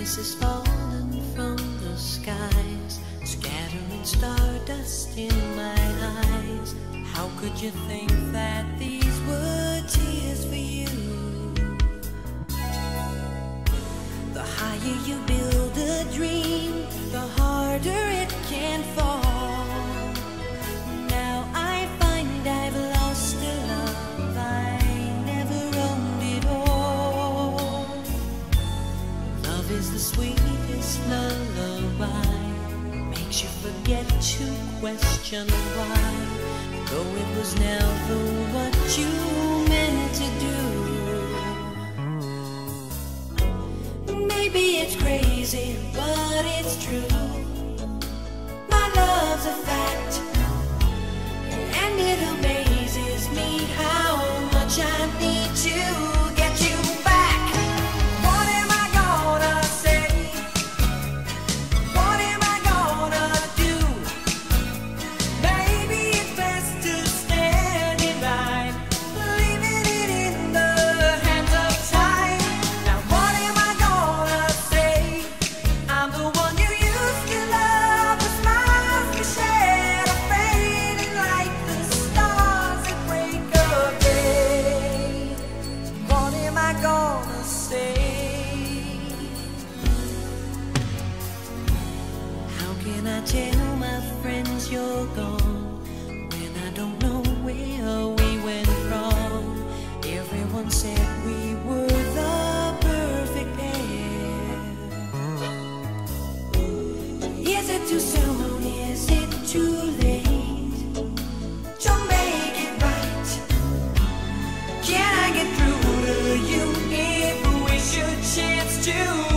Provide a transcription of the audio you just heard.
Kisses falling from the skies, scattering stardust in my eyes. How could you think that these were tears for you? The higher you build a dream, the harder it can fall. Now I find I've lost a love I never owned it all. Love is the sweetest lullaby, makes you forget to question why, though it was never what you meant to do. Maybe it's crazy, but it's true. My love's a fact, and it amazes me how much I need to get you back. What am I gonna say? What am I gonna do? Maybe it's best to stand in line, leaving it in the hands of time. Now what am I gonna say? I'm the one you used to love. The smiles you shared are fading like the stars that break of day. What am I gonna say? How can I tell my friends you're gone when I don't know where we went wrong? Everyone said we were the perfect pair. Is it too soon? Is it too late to make it right? Can I get through to you if we should chance to